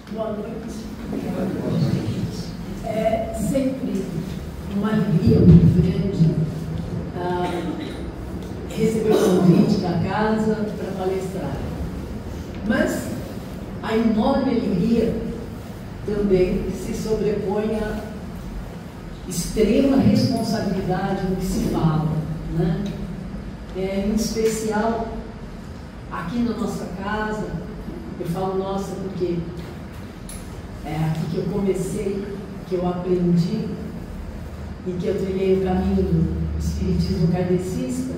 Boa noite. É sempre uma alegria muito grande receber o convite da casa para palestrar. Mas a enorme alegria também se sobrepõe à extrema responsabilidade no que se fala, né? Em especial aqui na nossa casa. Eu falo nossa porque é aqui que eu comecei, que eu aprendi e que eu trilhei o caminho do espiritismo kardecista.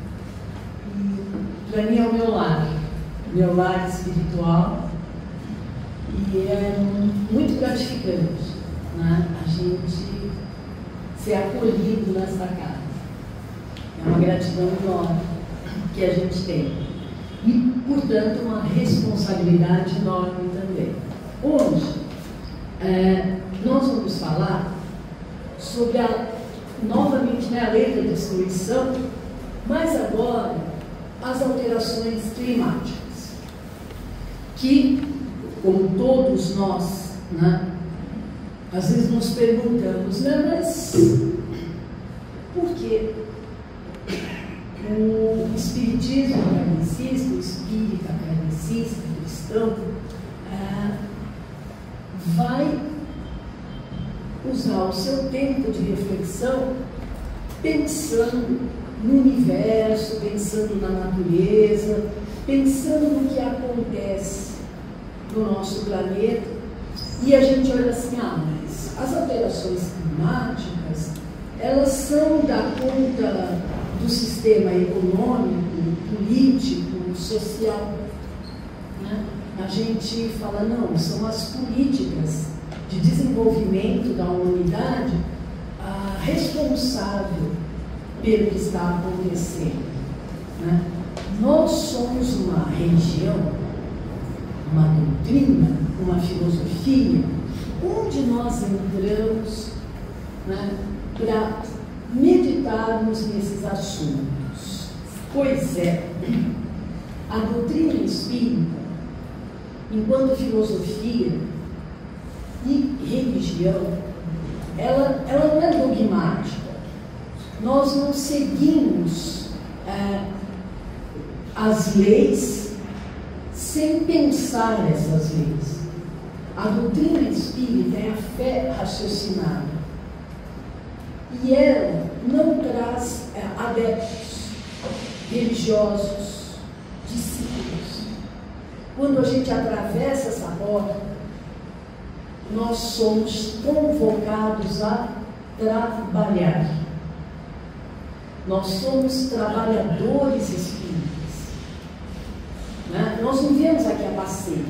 E para mim é o meu lar espiritual, e é muito gratificante, né, a gente ser acolhido nessa casa. É uma gratidão enorme que a gente tem. E, portanto, uma responsabilidade enorme também. Hoje, nós vamos falar sobre novamente, a lei da destruição, mas agora as alterações climáticas, que, como todos nós, né, às vezes nos perguntamos, né, mas por que o espiritismo kardecista, o espírita kardecista, cristão, vai usar o seu tempo de reflexão pensando no universo, pensando na natureza, pensando no que acontece no nosso planeta, e a gente olha assim, mas as alterações climáticas, elas são da conta do sistema econômico, político, social, né? A gente fala, não, são as políticas de desenvolvimento da humanidade responsável pelo que está acontecendo, né? Nós somos uma religião, uma doutrina, uma filosofia, onde nós entramos, né, para meditarmos nesses assuntos. Pois é, a doutrina espírita, enquanto filosofia e religião, ela não é dogmática. Nós não seguimos as leis sem pensar essas leis. A doutrina espírita é a fé raciocinada. E ela não traz adeptos religiosos, discípulos. Quando a gente atravessa essa porta, nós somos convocados a trabalhar. Nós somos trabalhadores espíritas, né? Nós não viemos aqui a passeio.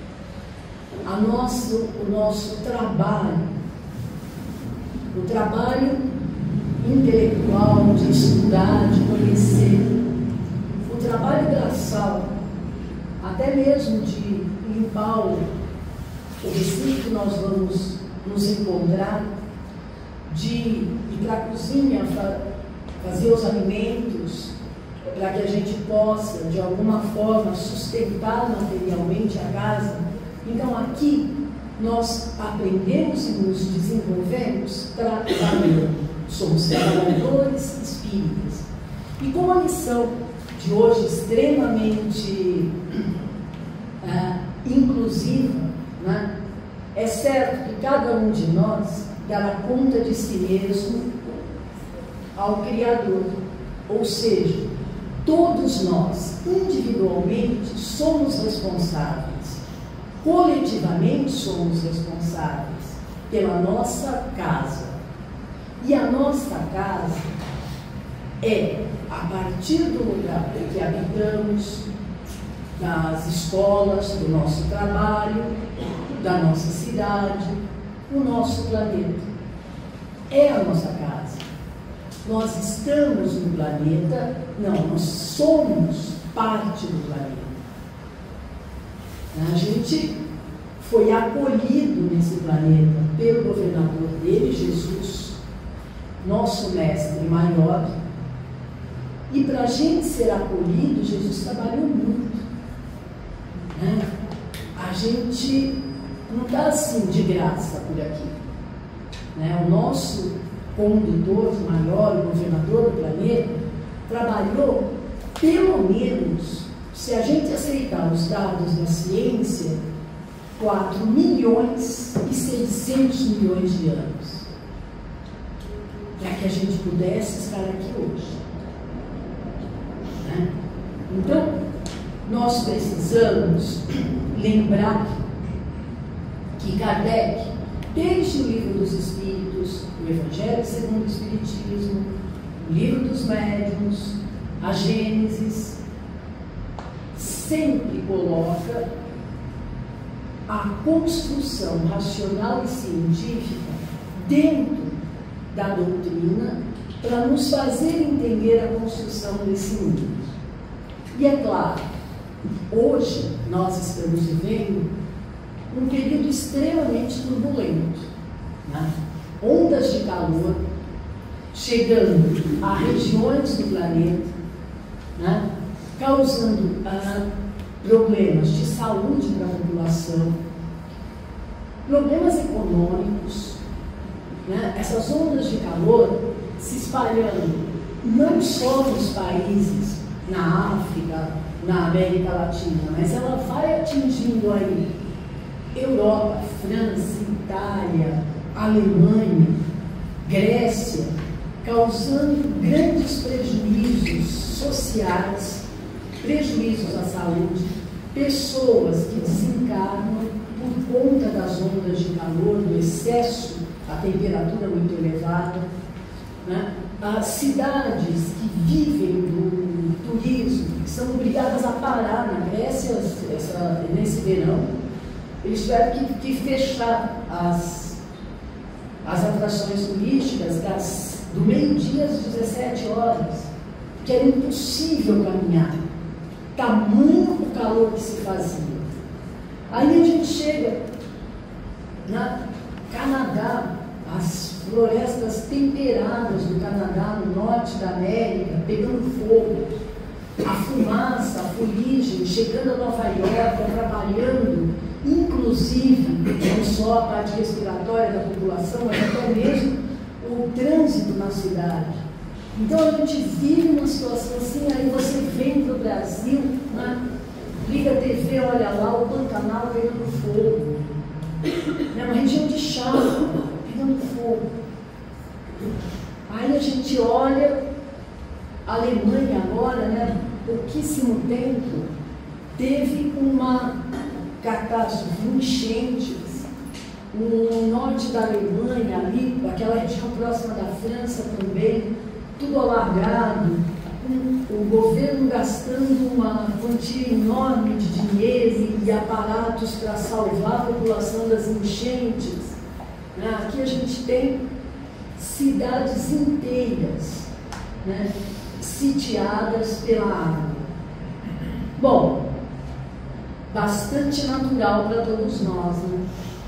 O nosso trabalho, o trabalho intelectual, de estudar, de conhecer, o trabalho braçal, até mesmo de limpar o recinto que nós vamos nos encontrar, de ir para a cozinha, fazer os alimentos, para que a gente possa, de alguma forma, sustentar materialmente a casa. Então, aqui, nós aprendemos e nos desenvolvemos trabalhando. Somos trabalhadores espíritas. E com a lição de hoje extremamente inclusiva, né? É certo que cada um de nós dará conta de si mesmo ao Criador. Ou seja, todos nós, individualmente, somos responsáveis. Coletivamente somos responsáveis pela nossa casa. E a nossa casa é, a partir do lugar em que habitamos, das escolas, do nosso trabalho, da nossa cidade, o nosso planeta. É a nossa casa. Nós estamos no planeta, não, nós somos parte do planeta. A gente foi acolhido nesse planeta pelo governador dele, Jesus, nosso mestre maior. E para a gente ser acolhido, Jesus trabalhou muito, né? A gente não está assim de graça por aqui. Né? O nosso condutor maior, o governador do planeta, trabalhou pelo menos, se a gente aceitar os dados da ciência, 4 milhões e 600 milhões de anos, para que a gente pudesse estar aqui hoje. Né? Então, nós precisamos lembrar que Kardec, desde o Livro dos Espíritos, o Evangelho segundo o Espiritismo, o Livro dos Médiuns, a Gênesis, sempre coloca a construção racional e científica dentro da doutrina para nos fazer entender a construção desse mundo. E é claro, hoje nós estamos vivendo um período extremamente turbulento, né? Ondas de calor chegando a regiões do planeta, né? Causando problemas de saúde para a população, problemas econômicos, né? Essas ondas de calor se espalhando não só nos países, na África, na América Latina, mas ela vai atingindo aí Europa, França, Itália, Alemanha, Grécia, causando grandes prejuízos sociais, prejuízos à saúde, pessoas que desencarnam por conta das ondas de calor, do excesso, a temperatura muito elevada, né? As cidades que vivem do turismo, que são obrigadas a parar na Grécia nesse verão, eles tiveram que fechar as atrações turísticas do meio-dia às 17 horas, que era impossível caminhar, tamanho o calor que se fazia. Aí a gente chega na Canadá, as florestas temperadas do Canadá, no norte da América, pegando fogo, a fumaça, a fuligem, chegando a Nova York, trabalhando, inclusive, não só a parte respiratória da população, mas até mesmo o trânsito na cidade. Então a gente vive uma situação assim, aí você vem para o Brasil, né? Liga a TV, olha lá, o Pantanal pegando fogo. É uma região de Chácara, pegando fogo. Aí a gente olha a Alemanha agora, né? Pouquíssimo tempo, teve uma catástrofe, enchentes, no norte da Alemanha, ali, aquela região próxima da França também, tudo alagado, o governo gastando uma quantia enorme de dinheiro e aparatos para salvar a população das enchentes. Aqui a gente tem cidades inteiras, né, sitiadas pela água. Bom, bastante natural para todos nós, né?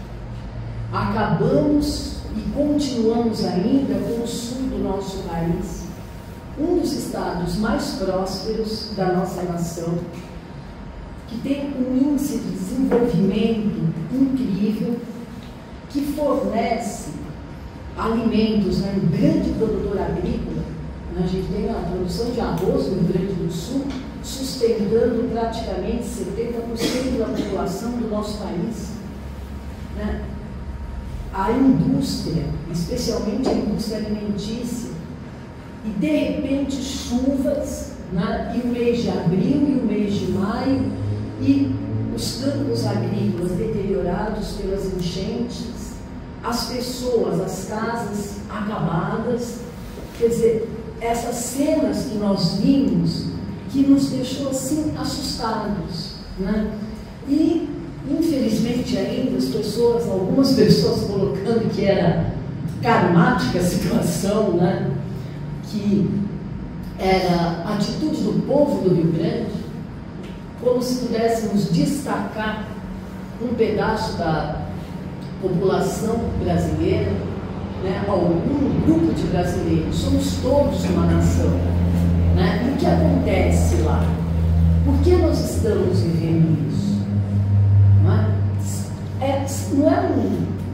Acabamos e continuamos ainda com o sul do nosso país, um dos estados mais prósperos da nossa nação, que tem um índice de desenvolvimento incrível, que fornece alimentos, né, um grande produtor agrícola. A gente tem a produção de arroz no Rio Grande do Sul, sustentando praticamente 70% da população do nosso país. Né? A indústria, especialmente a indústria alimentícia, e de repente chuvas, né? E o mês de abril e o mês de maio, e os campos agrícolas deteriorados pelas enchentes, as pessoas, as casas acabadas. Quer dizer, essas cenas que nós vimos, que nos deixou assim assustados, né? E infelizmente ainda algumas pessoas colocando que era karmática a situação, né? Que era a atitude do povo do Rio Grande, como se pudéssemos destacar um pedaço da população brasileira, né? Algum grupo de brasileiros. Somos todos uma nação, né? E o que acontece lá? Por que nós estamos vivendo isso?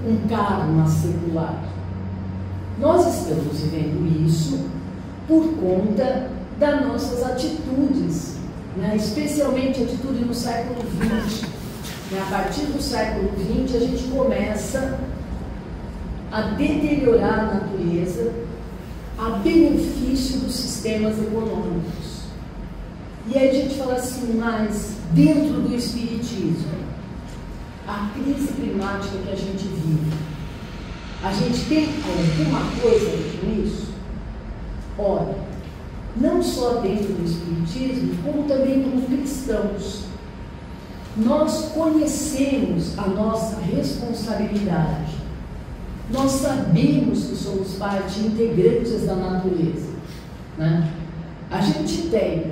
um karma secular. Nós estamos vivendo isso por conta das nossas atitudes, né? Especialmente a atitude no século XX. A partir do século XX, a gente começa a deteriorar a natureza a benefício dos sistemas econômicos. E aí a gente fala assim, mas dentro do espiritismo, a crise climática que a gente vive, a gente tem alguma coisa com isso? Olha, não só dentro do espiritismo, como também como cristãos. Nós conhecemos a nossa responsabilidade. Nós sabemos que somos parte integrantes da natureza, né? A gente tem,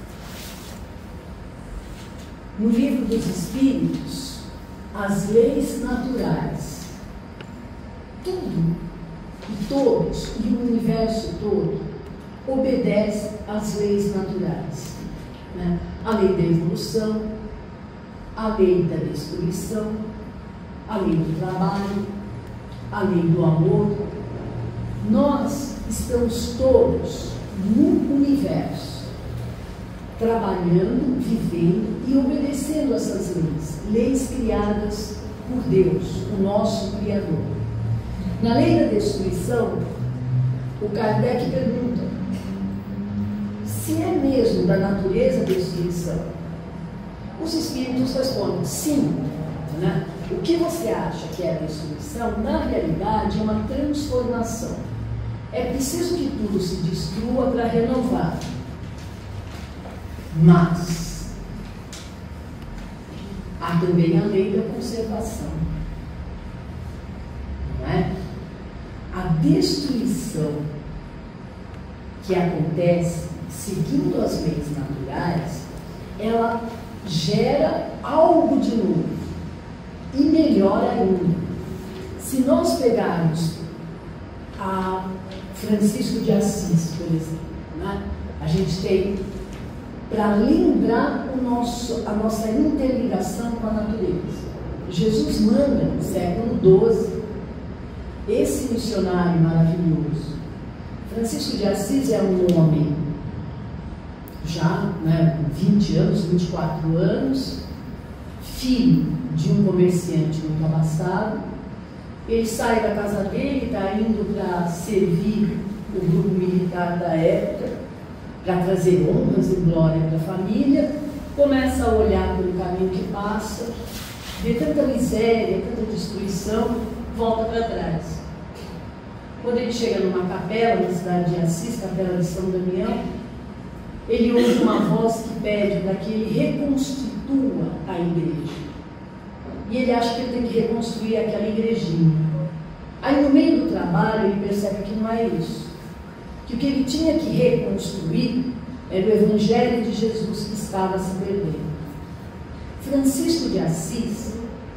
no Livro dos Espíritos, as leis naturais. Tudo, e todos, e o universo todo, obedece às leis naturais, né? A lei da evolução, a lei da destruição, a lei do trabalho, a lei do amor. Nós estamos todos no universo, trabalhando, vivendo e obedecendo essas leis criadas por Deus, o nosso Criador. Na lei da destruição, o Kardec pergunta se é mesmo da natureza a destruição. Os espíritos respondem sim, né? O que você acha que é a destruição, na realidade, é uma transformação. É preciso que tudo se destrua para renovar. Mas há também a lei da conservação. Não é? A destruição que acontece seguindo as leis naturais, ela gera algo de novo e melhor ainda. Se nós pegarmos a Francisco de Assis, por exemplo, né? A gente tem para lembrar a nossa interligação com a natureza. Jesus manda no século XII esse missionário maravilhoso. Francisco de Assis é um homem já, né, com 20 anos, 24 anos, filho de um comerciante muito abastado. Ele sai da casa dele, está indo para servir o grupo militar da época, para trazer honras e glória para a família. Começa a olhar pelo caminho que passa, vê tanta miséria, tanta destruição, volta para trás. Quando ele chega numa capela na cidade de Assis, capela de São Damião, ele ouve uma voz que pede para que ele reconstitua a igreja. E ele acha que ele tem que reconstruir aquela igrejinha. Aí no meio do trabalho ele percebe que não é isso. Que o que ele tinha que reconstruir era o Evangelho de Jesus que estava se perdendo. Francisco de Assis,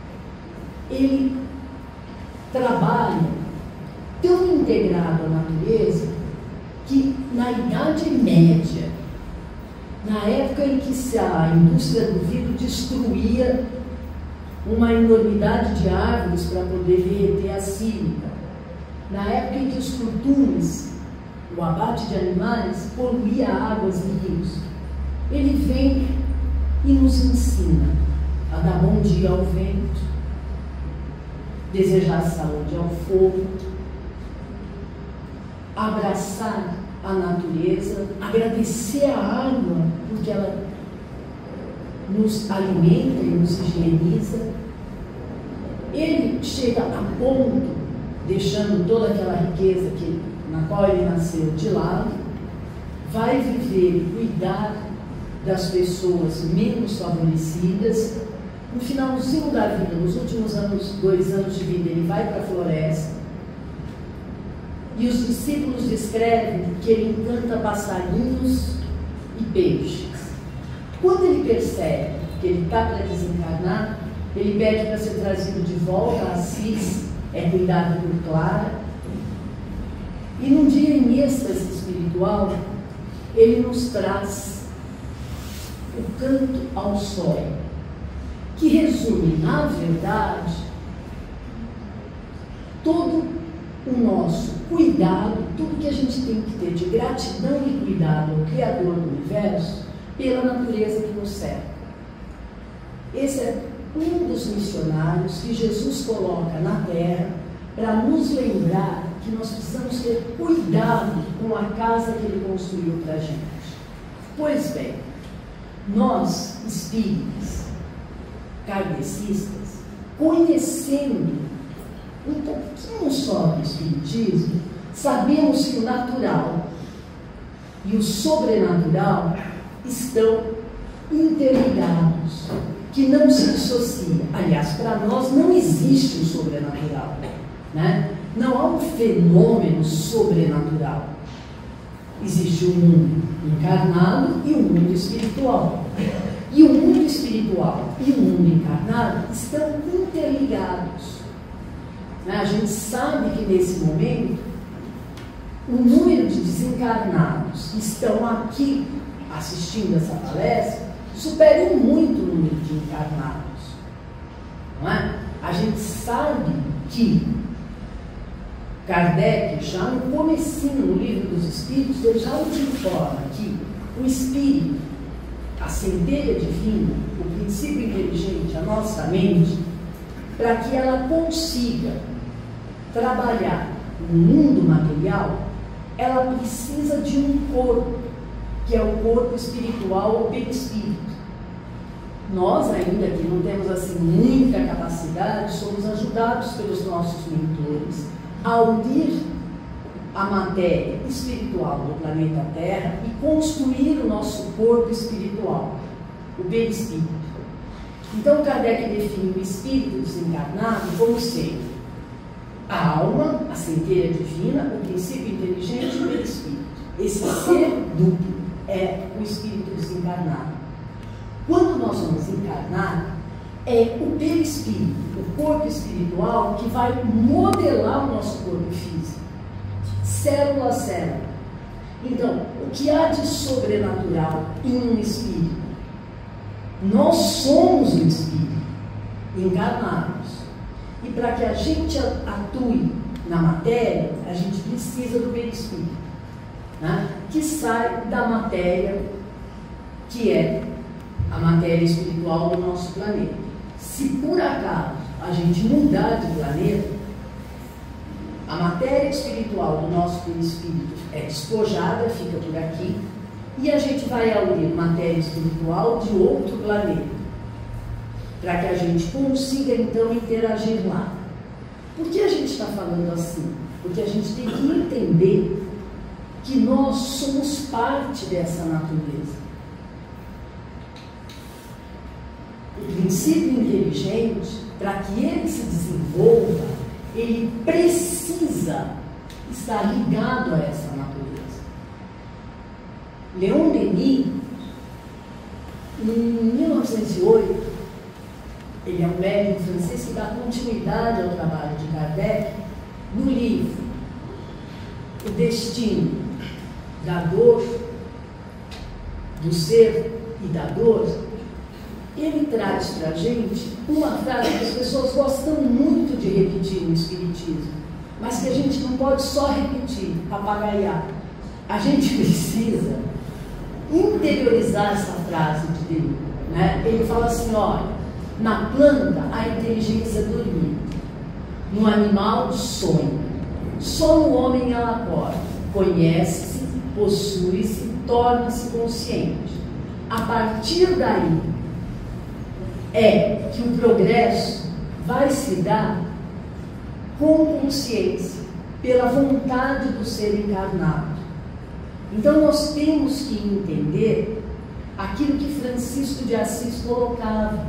ele trabalha tão integrado à natureza que na Idade Média, na época em que a indústria do vidro destruía uma enormidade de árvores para poder derreter a sílica, na época em que os curtumes, o abate de animais, poluía águas e rios, ele vem e nos ensina a dar bom dia ao vento, desejar saúde ao fogo, abraçar a natureza, agradecer a água, porque ela nos alimenta e nos higieniza. Ele chega a ponto, deixando toda aquela riqueza na qual ele nasceu de lado, vai viver e cuidar das pessoas menos favorecidas. No finalzinho da vida, nos últimos 2 anos de vida, ele vai para a floresta e os discípulos descrevem que ele encanta passarinhos e peixes. Quando ele percebe que ele está para desencarnar, ele pede para ser trazido de volta a Assis, é cuidado por Clara. E num dia em êxtase espiritual, ele nos traz o Canto ao Sol, que resume, na verdade, todo o nosso cuidado, tudo que a gente tem que ter de gratidão e cuidado ao Criador do Universo, pela natureza que nos cerca. Esse é um dos missionários que Jesus coloca na Terra para nos lembrar que nós precisamos ter cuidado com a casa que Ele construiu para a gente. Pois bem, nós, espíritas, kardecistas, conhecendo um pouquinho só do Espiritismo, sabemos que o natural e o sobrenatural estão interligados, que não se dissociam. Aliás, para nós não existe o sobrenatural, né? Não há um fenômeno sobrenatural. Existe o mundo encarnado e o mundo espiritual. E o mundo espiritual e o mundo encarnado estão interligados. A gente sabe que nesse momento o número de desencarnados que estão aqui assistindo essa palestra superam muito o número de encarnados. Não é? A gente sabe que Kardec, já no comecinho no Livro dos Espíritos, ele já nos informa que o Espírito, a centelha divina, o princípio inteligente, a nossa mente, para que ela consiga trabalhar no mundo material, ela precisa de um corpo, que é o corpo espiritual ou perispírito. Nós ainda que não temos assim muita capacidade, somos ajudados pelos nossos mentores a unir a matéria espiritual do planeta Terra e construir o nosso corpo espiritual, o perispírito. Então Kardec define o espírito desencarnado como sendo a alma, a centelha divina, o princípio inteligente e o perispírito. Esse ser duplo é o espírito desencarnado. Quando nós vamos encarnar, é o perispírito, o corpo espiritual, que vai modelar o nosso corpo físico, célula a célula. Então, o que há de sobrenatural em um espírito? Nós somos um espírito, encarnados. E para que a gente atue na matéria, a gente precisa do perispírito, né? Que sai da matéria, que é a matéria espiritual do nosso planeta. Se por acaso a gente mudar de planeta, a matéria espiritual do nosso perispírito é despojada, fica por aqui, e a gente vai unir matéria espiritual de outro planeta, para que a gente consiga então interagir lá. Por que a gente está falando assim? Porque a gente tem que entender que nós somos parte dessa natureza. O princípio inteligente, para que ele se desenvolva, ele precisa estar ligado a essa natureza. Leon Denis, em 1908, ele é um médium francês que dá continuidade ao trabalho de Kardec no livro O Destino da Dor, do Ser e da Dor. Ele traz para a gente uma frase que as pessoas gostam muito de repetir no Espiritismo, mas que a gente não pode só repetir, papagaiar. A gente precisa interiorizar essa frase de Deus, né? Ele fala assim, olha, na planta a inteligência dormita, no animal sonha, só no homem ela acorda, conhece-se, possui-se, torna-se consciente. A partir daí é que o progresso vai se dar com consciência, pela vontade do ser encarnado. Então nós temos que entender aquilo que Francisco de Assis colocava.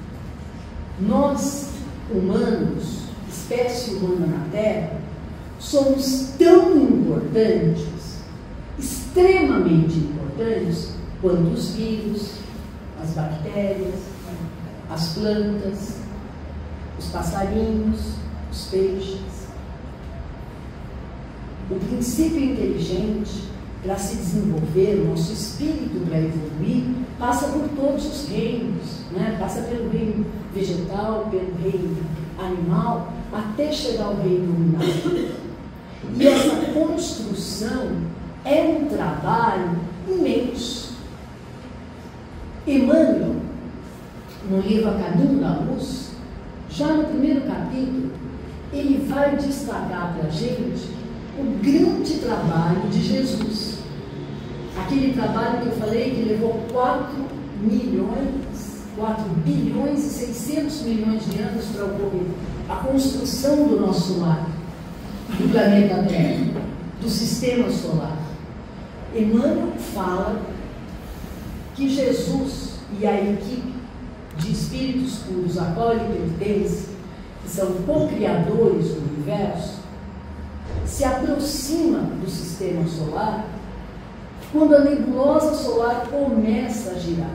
Nós, humanos, espécie humana na Terra, somos tão importantes, extremamente importantes, quanto os vírus, as bactérias, as plantas, os passarinhos, os peixes. O princípio inteligente, para se desenvolver, o nosso espírito para evoluir, passa por todos os reinos, né? Passa pelo reino vegetal, pelo reino animal, até chegar ao reino iluminado. E essa construção é um trabalho imenso. Emmanuel, no livro A Caminho da Luz, já no primeiro capítulo, ele vai destacar para a gente o grande trabalho de Jesus. Aquele trabalho que eu falei que levou 4 bilhões e 600 milhões de anos para ocorrer. A construção do nosso lar, do planeta Terra, do sistema solar. Emmanuel fala que Jesus e a equipe de espíritos puros a qual ele pertence, que são co-criadores do universo, se aproxima do sistema solar quando a nebulosa solar começa a girar.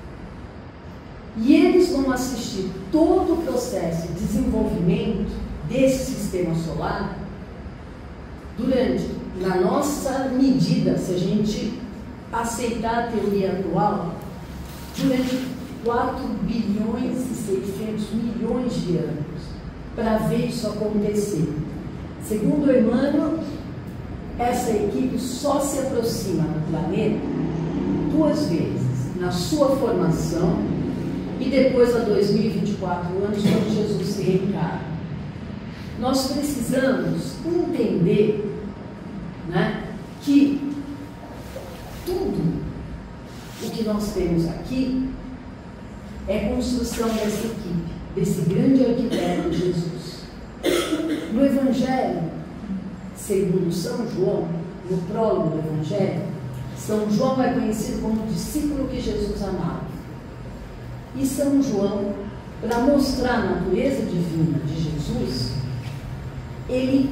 E eles vão assistir todo o processo de desenvolvimento desse sistema solar durante, na nossa medida, se a gente aceitar a teoria atual, durante 4 bilhões e 600 milhões de anos, para ver isso acontecer. Segundo Emmanuel, essa equipe só se aproxima do planeta 2 vezes, na sua formação e depois há 2024 anos, quando Jesus se reencarna. Nós precisamos entender, né, que tudo o que nós temos aqui é construção dessa equipe, desse grande arquiteto Jesus. No Evangelho, segundo São João, no prólogo do Evangelho, São João é conhecido como o discípulo que Jesus amava. E São João, para mostrar a natureza divina de Jesus, ele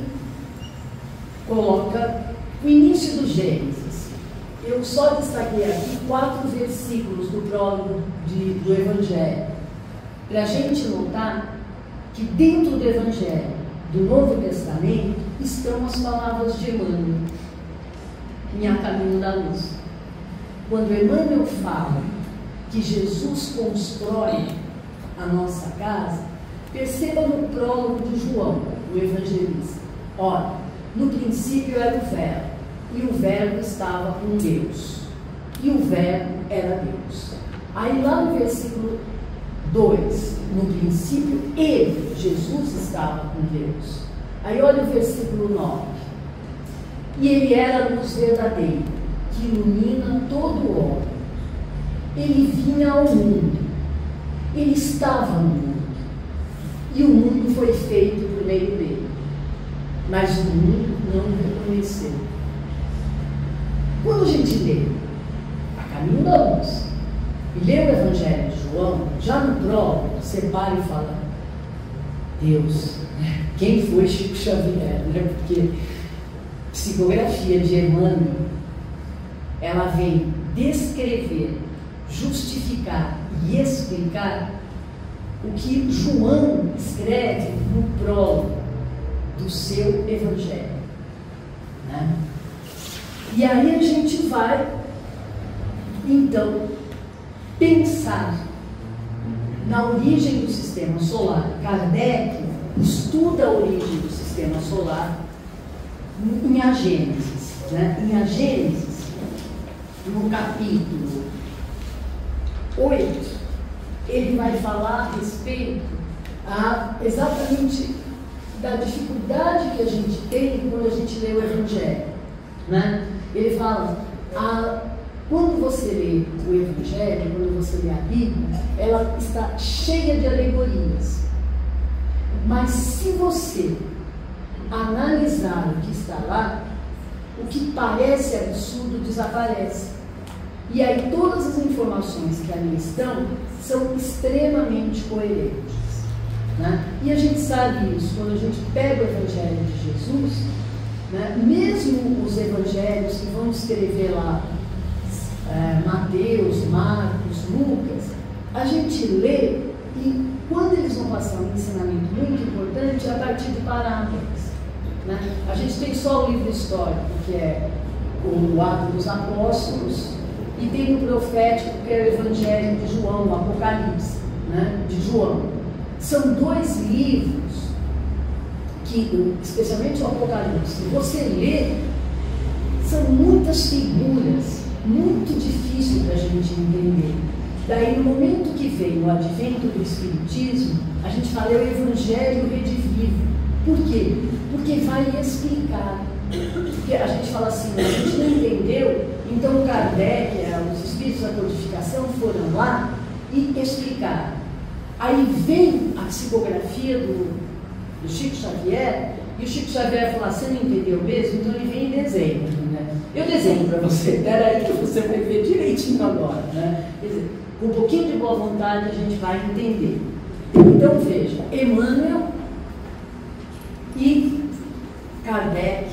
coloca o início do Gênesis. Eu só destaquei aqui 4 versículos do prólogo do Evangelho, para a gente notar que dentro do Evangelho do Novo Testamento estão as palavras de Emmanuel, em A Caminho da Luz. Quando Emmanuel fala que Jesus constrói a nossa casa, perceba no prólogo de João, o evangelista. Olha, no princípio era o Verbo, e o Verbo estava com Deus, e o Verbo era Deus. Aí lá no versículo 2, no princípio ele, Jesus, estava com Deus. Aí olha o versículo 9. E ele era a luz verdadeira, que ilumina todo o homem. Ele vinha ao mundo, ele estava no mundo, e o mundo foi feito por meio dele, mas o mundo não o reconheceu. Quando a gente lê A Caminho da Luz e lê o Evangelho de João, já no prólogo, você para e fala: Deus, quem foi Chico Xavier? Porque psicografia de Emmanuel, ela vem descrever, justificar e explicar o que João escreve no prólogo do seu Evangelho, né? E aí a gente vai, então, pensar na origem do sistema solar. Kardec estuda a origem do sistema solar em A Gênesis, né? Em A Gênesis, no capítulo 8, ele vai falar a respeito exatamente da dificuldade que a gente tem quando a gente lê o Evangelho, né? Ele fala, quando você lê o Evangelho, quando você lê a Bíblia, ela está cheia de alegorias. Mas se você analisar o que está lá, o que parece absurdo desaparece. E aí todas as informações que ali estão são extremamente coerentes, né? E a gente sabe isso, quando a gente pega o Evangelho de Jesus, né? Mesmo os evangelhos que vão escrever lá, Mateus, Marcos, Lucas, a gente lê e quando eles vão passar um ensinamento muito importante, é a partir de parábolas, né? A gente tem só o livro histórico, que é o Atos dos Apóstolos, e tem o profético, que é o Evangelho de João, o Apocalipse, né? De João. São 2 livros que, especialmente o Apocalipse, você lê, são muitas figuras, muito difícil para a gente entender. Daí, no momento que vem o advento do Espiritismo, a gente fala é o Evangelho redivivo. Por quê? Porque vai explicar. Porque a gente fala assim, a gente não entendeu, então Kardec, os espíritos da codificação foram lá e explicaram. Aí vem a psicografia do Chico Xavier, e o Chico Xavier fala, você não entendeu mesmo? Então ele vem em desenho, né? Eu desenho para você, peraí que você vai ver direitinho agora, né? Quer dizer, com um pouquinho de boa vontade a gente vai entender. Então veja, Emmanuel e Kardec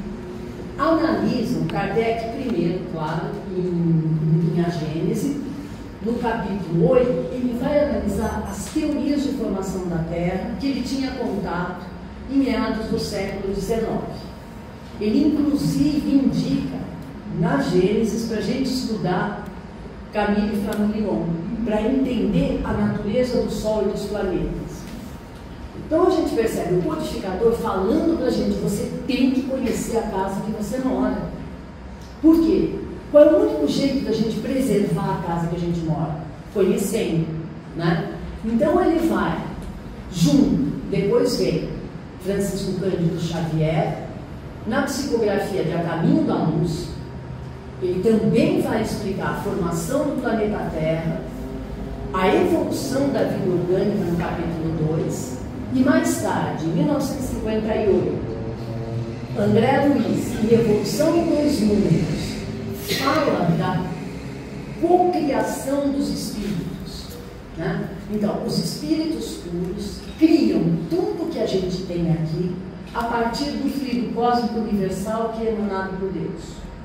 analisam, Kardec primeiro, claro, em A Gênese, no capítulo 8, ele vai analisar as teorias de formação da Terra que ele tinha contato em meados do século XIX. Ele, inclusive, indica na Gênesis para a gente estudar Camille Flammarion, para entender a natureza do Sol e dos planetas. Então a gente percebe o codificador falando para a gente, você tem que conhecer a casa que você mora. Por quê? Qual é o único jeito da gente preservar a casa que a gente mora? Conhecendo, né? Então ele vai junto, depois vem Francisco Cândido Xavier, na psicografia de A Caminho da Luz, ele também vai explicar a formação do planeta Terra, a evolução da vida orgânica no capítulo 2, e mais tarde, em 1958, André Luiz, em Evolução em Dois Mundos, fala da cocriação dos espíritos, né? Então, os espíritos puros criam tudo que a gente tem aqui a partir do fluido cósmico universal que é emanado por Deus.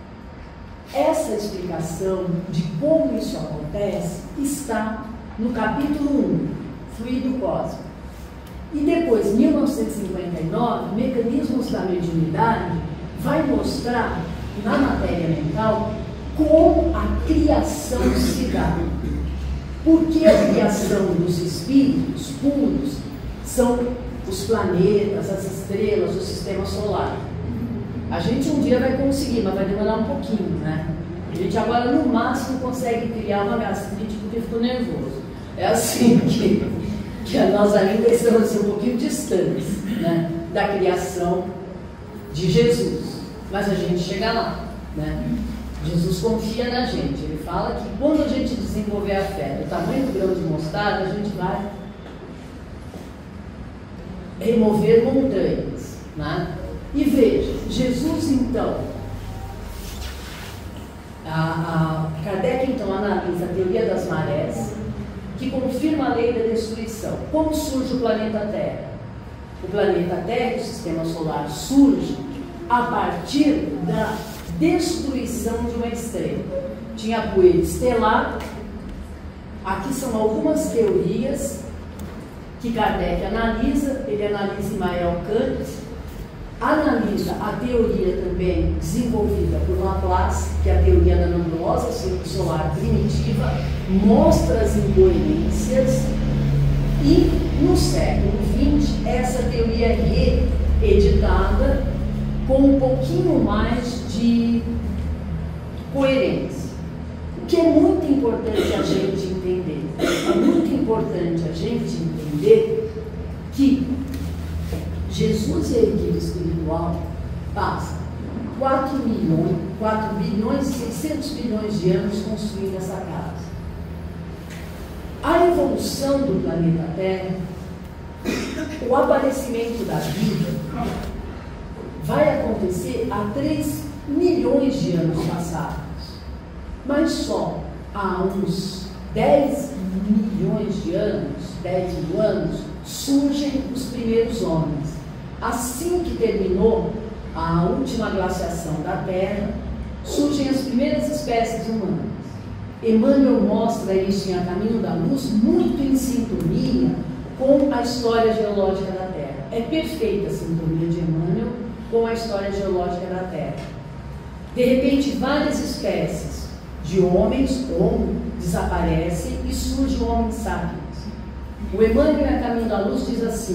Essa explicação de como isso acontece está no capítulo 1, Fluido Cósmico. E depois, em 1959, Mecanismos da Mediunidade vai mostrar na matéria mental como a criação se dá. Porque a criação dos espíritos puros são os planetas, as estrelas, o sistema solar. A gente um dia vai conseguir, mas vai demorar um pouquinho, né? A gente agora no máximo consegue criar uma gastrite porque ficou nervoso. É assim que nós ainda estamos assim, um pouquinho distantes, né, da criação de Jesus. Mas a gente chega lá, né? Jesus confia na gente. Ele fala que quando a gente desenvolver a fé do tamanho do grão de mostarda, a gente vai remover montanhas, né? E veja, Jesus então, Kardec então analisa a teoria das marés, que confirma a lei da destruição. Como surge o planeta Terra? O planeta Terra, o sistema solar, surge a partir da destruição de uma estrela. Tinha poeira estelar. Aqui são algumas teorias que Kardec analisa. Ele analisa Immanuel Kant, analisa a teoria também desenvolvida por Laplace, que é a teoria da nebulosa solar primitiva, mostra as incoerências, e no século XX essa teoria é reeditada com um pouquinho mais de coerência. O que é muito importante a gente entender? É muito importante a gente entender que Jesus e a equipe espiritual passam 4 bilhões e 600 bilhões de anos construindo essa casa. A evolução do planeta Terra, o aparecimento da vida, vai acontecer há 3 milhões de anos passados. Mas só há uns 10 milhões de anos, 10 mil anos, surgem os primeiros homens. Assim que terminou a última glaciação da Terra, surgem as primeiras espécies humanas. Emmanuel mostra isso em A Caminho da Luz, muito em sintonia com a história geológica da Terra. É perfeita a sintonia de Emmanuel com a história geológica da Terra. De repente, várias espécies de homens, Homo, desaparecem e surge o Homo sapiens. O Emmanuel, em A Caminho da Luz, diz assim: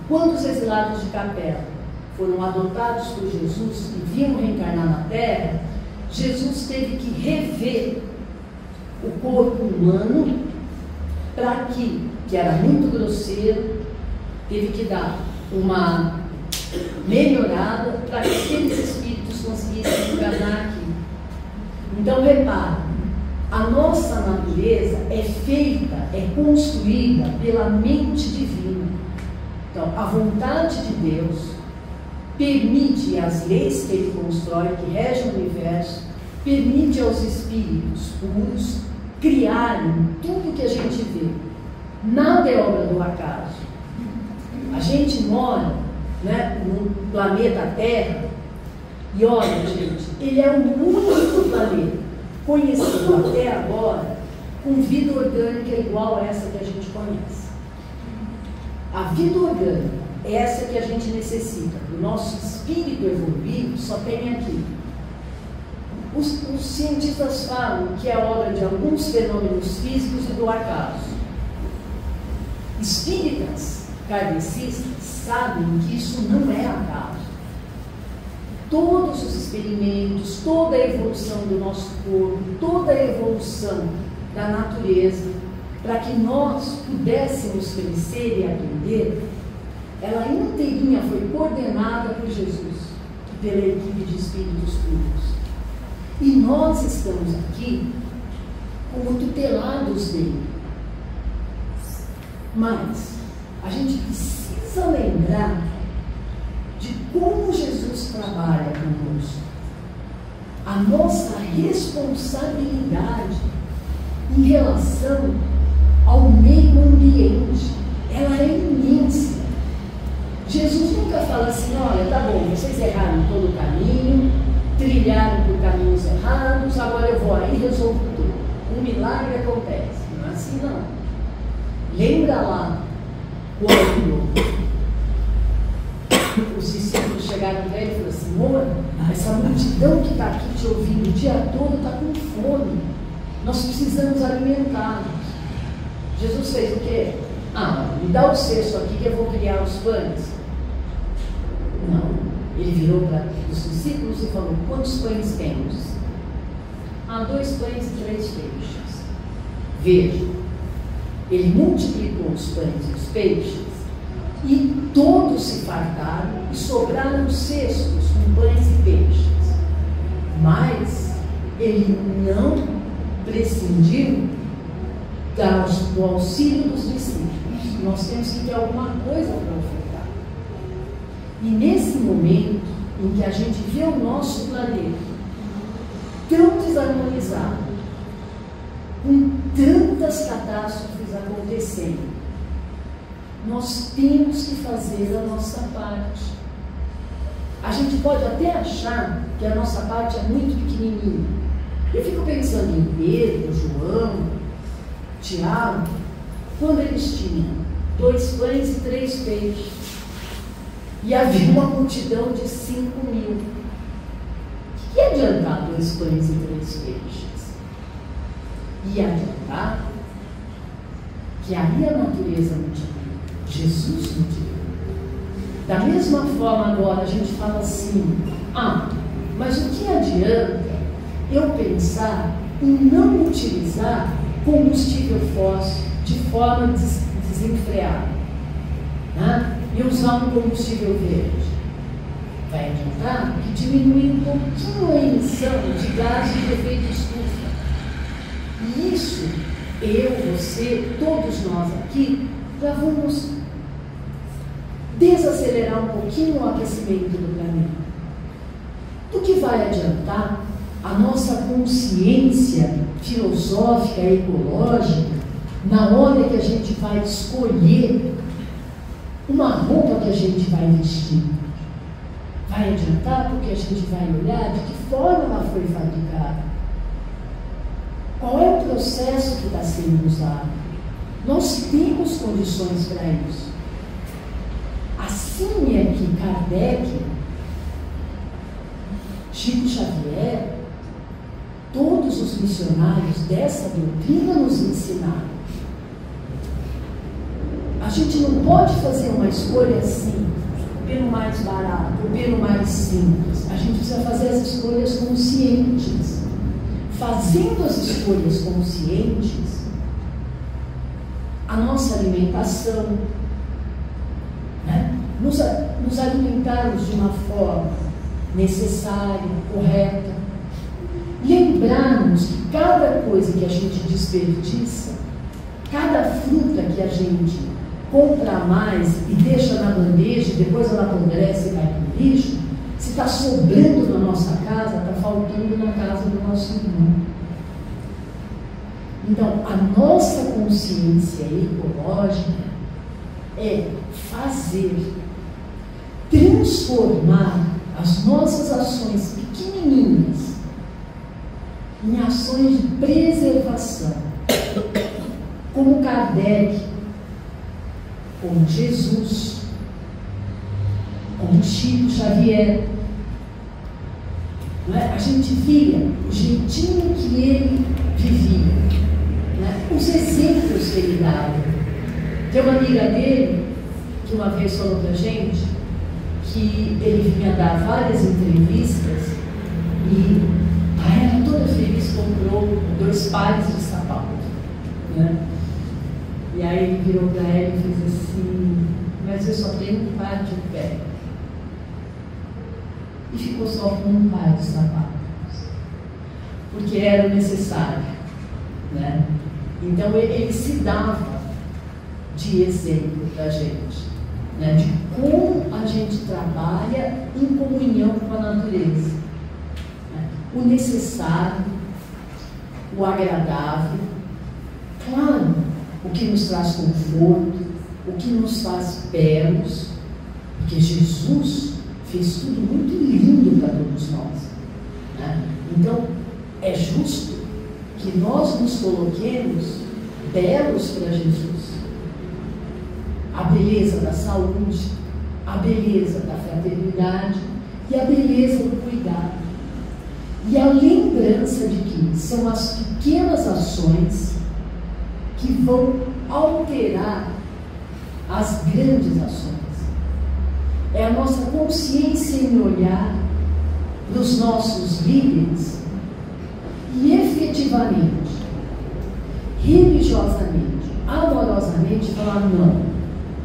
Quando os exilados de Capela foram adotados por Jesus e vinham reencarnar na Terra, Jesus teve que rever o corpo humano para que era muito grosseiro, teve que dar uma melhorada para que aqueles espíritos conseguissem encarnar aqui. Então, repare, a nossa natureza é feita, é construída pela mente divina. Então, a vontade de Deus permite as leis que Ele constrói, que regem o universo, permite aos espíritos puros criarem tudo que a gente vê. Nada é obra do acaso. A gente mora, né, no planeta Terra, e olha, gente, ele é o único planeta conhecido até agora com vida orgânica igual a essa que a gente conhece. A vida orgânica, essa que a gente necessita, o nosso espírito evoluído, só tem aqui. Os cientistas falam que é obra de alguns fenômenos físicos e do acaso. Espíritas kardecistas sabem que isso não é acaso. Todos os experimentos, toda a evolução do nosso corpo, toda a evolução da natureza, para que nós pudéssemos crescer e aprender, ela inteirinha foi coordenada por Jesus e pela equipe de espíritos puros. E nós estamos aqui como tutelados dele. Mas a gente precisa lembrar de como Jesus trabalha conosco. A nossa responsabilidade em relação ao meio ambiente, ela é imensa. Jesus nunca fala assim, olha, tá bom, vocês erraram todo o caminho, trilharam por caminhos errados, agora eu vou aí e resolvo tudo. Um milagre acontece. Não é assim, não. Lembra lá quando os discípulos chegaram para ele e falaram assim, Senhor, essa multidão que está aqui te ouvindo o dia todo está com fome. Nós precisamos alimentá-los. Jesus fez o quê? Me dá o cesto aqui que eu vou criar os pães. Não. Ele virou para os discípulos e falou, quantos pães temos? 2 pães e 3 peixes. Veja, ele multiplicou os pães e os peixes e todos se fartaram e sobraram cestos com pães e peixes. Mas ele não prescindiu do auxílio dos discípulos. Nós temos que ter alguma coisa para ofertar. E nesse momento em que a gente vê o nosso planeta tão desarmonizado, com tantas catástrofes acontecendo, nós temos que fazer a nossa parte. A gente pode até achar que a nossa parte é muito pequenininha. Eu fico pensando em Pedro, João, Tiago, quando eles tinham 2 pães e 3 peixes, e havia uma multidão de 5.000. Que ia adiantar 2 pães e 3 peixes? Ia adiantar que aí a natureza multiplica, Jesus multiplica. Da mesma forma agora a gente fala assim, mas o que adianta eu pensar em não utilizar combustível fóssil de forma desenfreada, né? E usar um combustível verde? Vai adiantar que diminui um pouquinho a emissão de gases de efeito estufa. E isso, eu, você, todos nós aqui, já vamos desacelerar um pouquinho o aquecimento do planeta. Do que vai adiantar a nossa consciência filosófica e ecológica na hora que a gente vai escolher uma roupa que a gente vai vestir? Vai adiantar porque a gente vai olhar de que forma ela foi fabricada, qual é o processo que está sendo usado. Nós temos condições para isso. Assim é que Kardec, Chico Xavier, todos os missionários dessa doutrina nos ensinaram. A gente não pode fazer uma escolha assim, pelo mais barato, ou pelo mais simples. A gente precisa fazer as escolhas conscientes. Fazendo as escolhas conscientes, a nossa alimentação, né? Nos alimentarmos de uma forma necessária, correta, lembrarmos que cada coisa que a gente desperdiça, cada fruta que a gente compra a mais e deixa na bandeja e depois ela apodrece e vai para o lixo, se está sobrando na nossa casa, está faltando na casa do nosso irmão. Então, a nossa consciência ecológica é fazer, transformar as nossas ações pequenininhas em ações de preservação, como Kardec, como Jesus, como Chico Xavier. Não é? A gente via o jeitinho que ele vivia, né? Os exemplos que ele dava. Tem uma amiga dele que uma vez falou pra gente que ele vinha dar várias entrevistas e ela toda feliz comprou 2 pares de sapato, né? E aí ele virou para ela e fez assim: mas eu só tenho um par de pé. E ficou só com um par de sapatos, porque era necessário, né? Então ele se dava de exemplo para a gente, né? De como a gente trabalha em comunhão com a natureza, né? O necessário, o agradável, claro, o que nos traz conforto, o que nos faz belos, porque Jesus fez tudo muito lindo para todos nós, né? Então é justo que nós nos coloquemos belos para Jesus. A beleza da saúde, a beleza da fraternidade e a beleza do cuidado. E a lembrança de que são as pequenas ações que vão alterar as grandes ações. É a nossa consciência em olhar para os nossos líderes e efetivamente, religiosamente, amorosamente falar: não.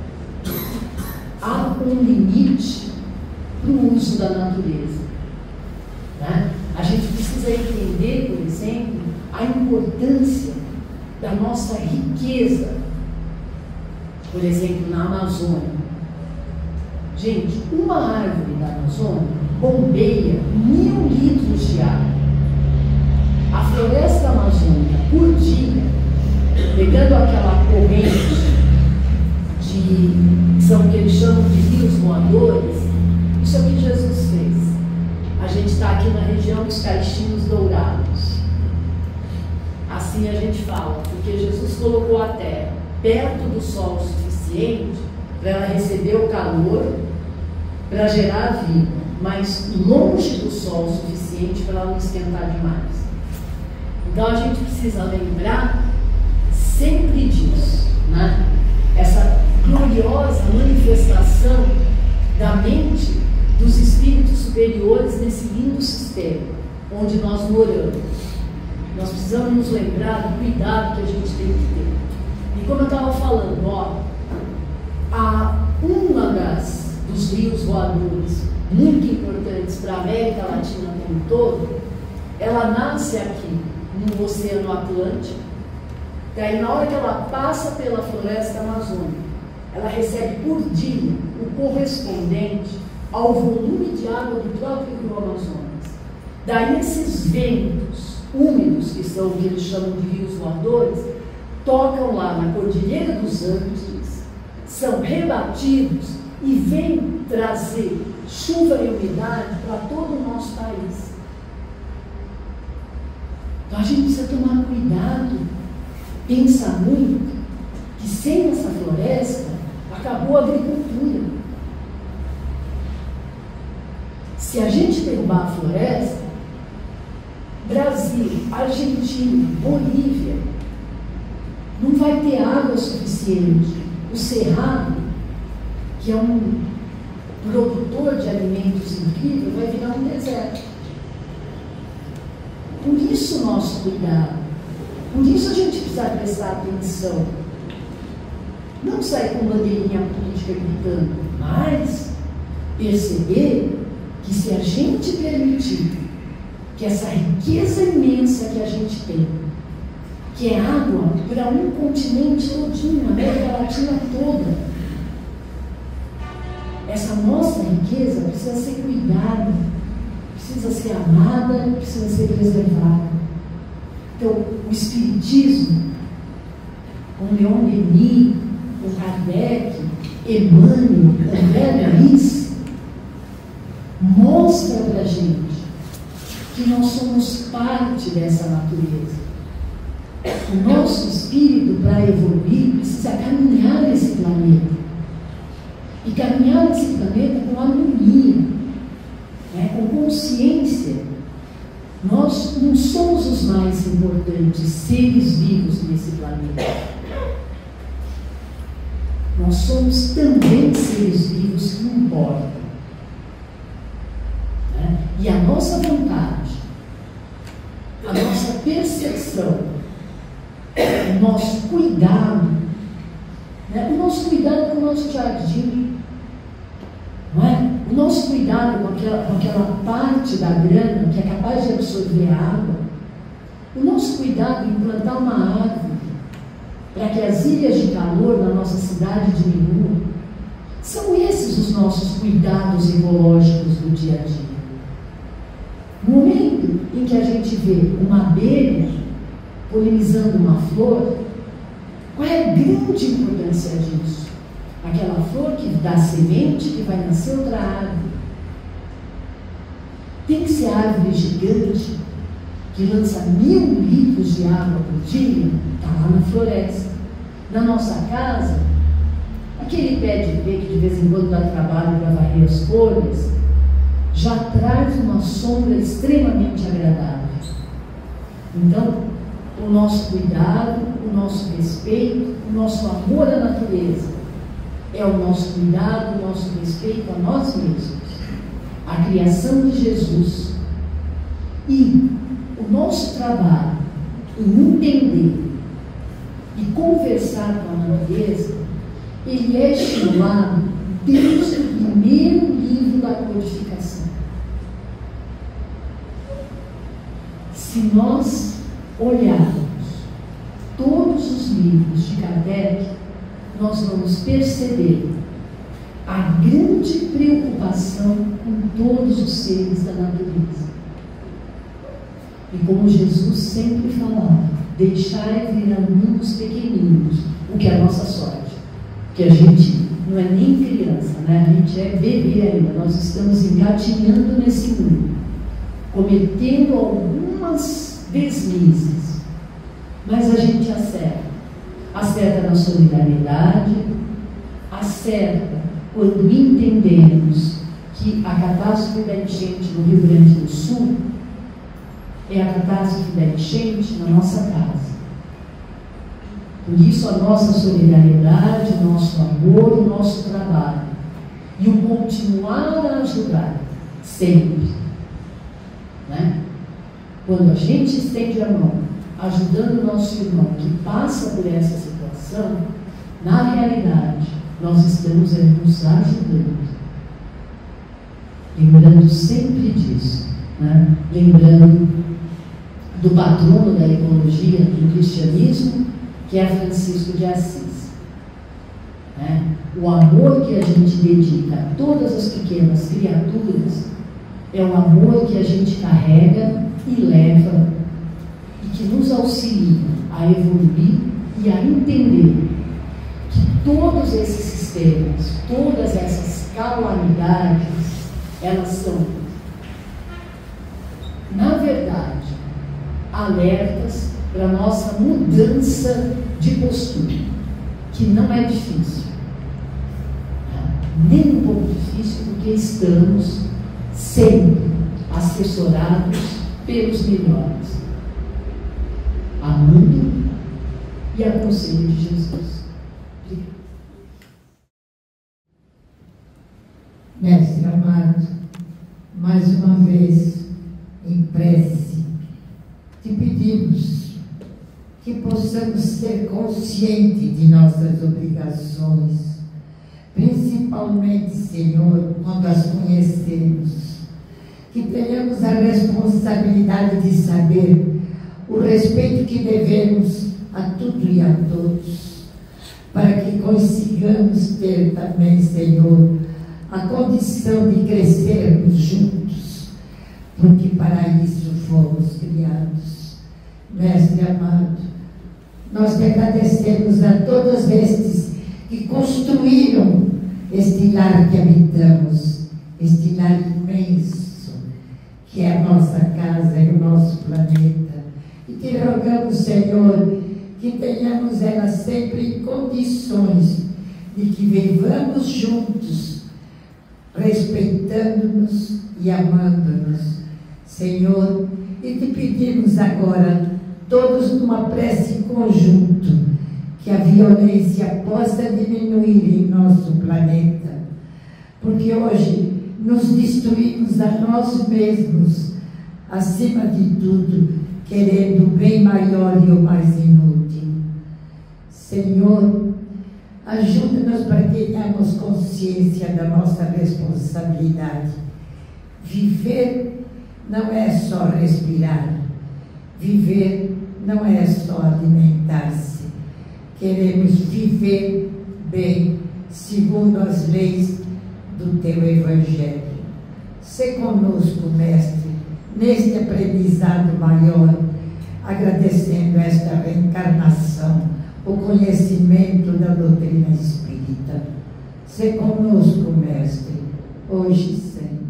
Há um limite para o uso da natureza, né? A gente precisa entender, por exemplo, a importância da nossa riqueza, por exemplo, na Amazônia. Gente, uma árvore da Amazônia bombeia 1000 litros de água. A floresta amazônica, por dia, pegando aquela corrente são o que eles chamam de rios voadores, isso é o que Jesus fez. A gente está aqui na região dos Caixinhos Dourados. Assim a gente fala, porque Jesus colocou a terra perto do sol o suficiente para ela receber o calor, para gerar a vida, mas longe do sol o suficiente para ela não esquentar demais. Então a gente precisa lembrar sempre disso, né? Essa gloriosa manifestação da mente dos espíritos superiores nesse lindo sistema onde nós moramos. Nós precisamos nos lembrar do cuidado que a gente tem que ter. E como eu estava falando, ó, dos rios voadores muito importantes para a América Latina como um todo, ela nasce aqui no Oceano Atlântico. Daí, na hora que ela passa pela floresta amazônica, ela recebe por dia o correspondente ao volume de água do próprio rio Amazonas. Daí, esses ventos úmidos, que são o que eles chamam de rios voadores, tocam lá na Cordilheira dos Andes, são rebatidos e vêm trazer chuva e umidade para todo o nosso país. Então a gente precisa tomar cuidado, pensar muito que sem essa floresta acabou a agricultura. Se a gente derrubar a floresta, Brasil, Argentina, Bolívia, não vai ter água suficiente o cerrado, que é um produtor de alimentos incrível, vai virar um deserto. Por isso o nosso cuidado, por isso a gente precisa prestar atenção. Não sair com bandeirinha política gritando, mas perceber que se a gente permitir que essa riqueza imensa que a gente tem, que é água para um continente todinho, a América Latina toda, essa nossa riqueza precisa ser cuidada, precisa ser amada, precisa ser preservada. Então, o Espiritismo, com Leon Denis, com Kardec, Emmanuel, André Luiz, mostra para a gente que nós somos parte dessa natureza. O nosso espírito, para evoluir, precisa caminhar nesse planeta. E caminhar nesse planeta com harmonia, né? Com consciência. Nós não somos os mais importantes seres vivos nesse planeta. Nós somos também seres vivos que importam. Né? E a nossa vontade, a nossa percepção, o nosso cuidado, né? O nosso cuidado com o nosso jardim, não é? O nosso cuidado com aquela parte da grama que é capaz de absorver água, o nosso cuidado em plantar uma árvore para que as ilhas de calor na nossa cidade diminuam, são esses os nossos cuidados ecológicos do dia a dia. No momento em que a gente vê uma abelha polinizando uma flor, qual é a grande importância disso? Aquela flor que dá semente, que vai nascer outra árvore. Tem que ser árvore gigante, que lança 1000 litros de água por dia, está lá na floresta. Na nossa casa, aquele pé de ipê que de vez em quando dá trabalho para varrer as folhas, já traz uma sombra extremamente agradável. Então, o nosso cuidado, o nosso respeito, o nosso amor à natureza é o nosso cuidado, o nosso respeito a nós mesmos, a criação de Jesus. E o nosso trabalho em entender e conversar com a natureza, ele é estimulado desde o primeiro livro da codificação. Se nós olharmos todos os livros de Kardec, nós vamos perceber a grande preocupação com todos os seres da natureza. E como Jesus sempre falava, deixai vir a mim os pequeninos, o que é a nossa sorte. Porque a gente não é nem criança, né? A gente é bebê ainda, nós estamos engatinhando nesse mundo, cometendo algumas deslizes, mas a gente acerta. Acerta na solidariedade, acerta quando entendemos que a catástrofe da enchente no Rio Grande do Sul é a catástrofe da enchente na nossa casa. Por isso a nossa solidariedade, o nosso amor, o nosso trabalho e o continuar a ajudar sempre, né? Quando a gente estende a mão ajudando o nosso irmão que passa por essa situação, na realidade nós estamos nos ajudando. Lembrando sempre disso, né? Lembrando do patrono da ecologia do cristianismo, que é Francisco de Assis. Né? O amor que a gente dedica a todas as pequenas criaturas é o amor que a gente carrega e leva e que nos auxilia a evoluir e a entender que todos esses sistemas, todas essas calamidades, elas são, na verdade, alertas para a nossa mudança de postura, que não é difícil, nem um pouco difícil, porque estamos sempre assessorados pelos melhores, amando e a conselho de Jesus. Obrigada. Mestre amado, mais uma vez, em prece, te pedimos que possamos ser conscientes de nossas obrigações, principalmente, Senhor, quando as conhecemos, que tenhamos a responsabilidade de saber o respeito que devemos a tudo e a todos, para que consigamos ter também, Senhor, a condição de crescermos juntos, porque para isso fomos criados. Mestre amado, nós te agradecemos a todos estes que construíram este lar que habitamos, este lar imenso, que é a nossa casa e o nosso planeta. E te rogamos, Senhor, que tenhamos ela sempre em condições de que vivamos juntos, respeitando-nos e amando-nos, Senhor. E te pedimos agora, todos numa prece em conjunto, que a violência possa diminuir em nosso planeta, porque hoje nos destruímos a nós mesmos, acima de tudo, querendo o bem maior e o mais inútil. Senhor, ajuda-nos para que tenhamos consciência da nossa responsabilidade. Viver não é só respirar, viver não é só alimentar-se. Queremos viver bem, segundo as leis do Teu Evangelho. Sê conosco, Mestre, neste aprendizado maior, agradecendo esta reencarnação, o conhecimento da doutrina espírita. Sê conosco, Mestre, hoje e sempre.